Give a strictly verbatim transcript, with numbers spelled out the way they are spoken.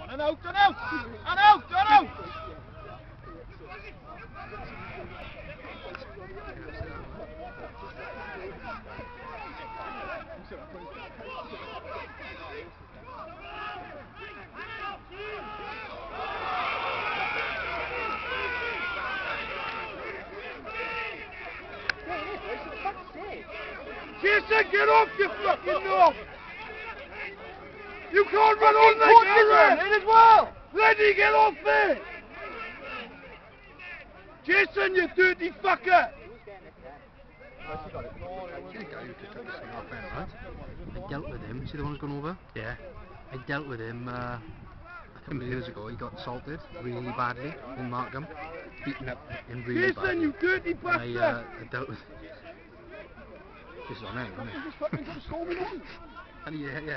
on, and out, and out, and out, and out. Jason, get off, you fucking knob! You can't run on like that! As well! Lenny, get off there! Jason, you dirty fucker! I dealt with him. See the one who's gone over? Yeah. I dealt with him uh, a couple of years ago. He got assaulted really badly in Markham, beaten up in really Jason, badly. you dirty And bastard! I, uh, I dealt with. This is on air, isn't it? And yeah, yeah.